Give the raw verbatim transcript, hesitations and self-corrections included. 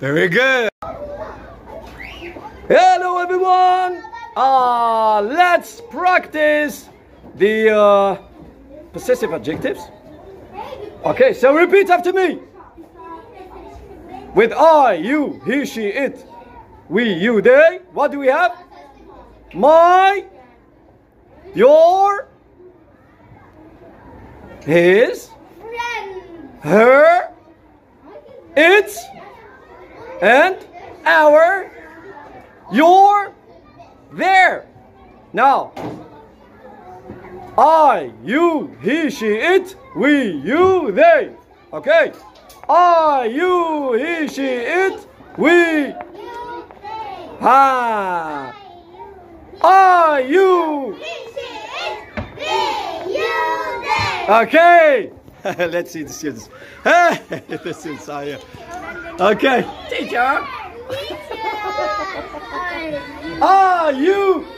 Very good. Hello everyone. Uh, let's practice the uh, possessive adjectives. Okay, so repeat after me. With I, you, he, she, it, we, you, they. What do we have? My, your, his, her, its, and our, your, their. Now, I, you, he, she, it, we, you, they. Okay. I, you, he, she, it, we. Ha. I, you. Okay. Let's see the students. Hey, the students are here. Okay. Teacher. Are you